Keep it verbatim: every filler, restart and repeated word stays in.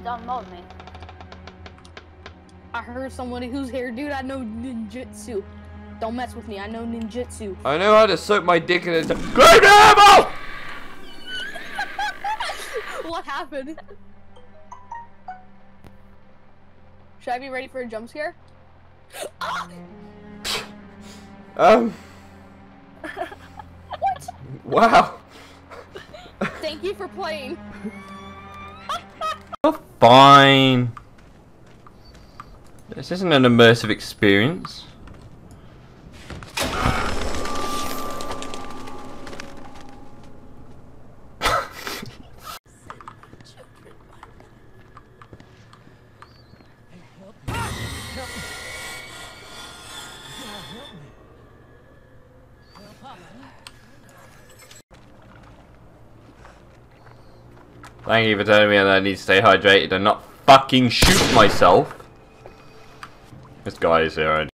don't mold me. I heard somebody who's here, dude. I know ninjutsu. Don't mess with me. I know ninjutsu. I know how to soak my dick in a great ammo! What happened? Should I be ready for a jump scare? um. What? Wow. Thank you for playing. Oh, fine. This isn't an immersive experience. Thank you for telling me that I need to stay hydrated and not fucking shoot myself. This guy is here.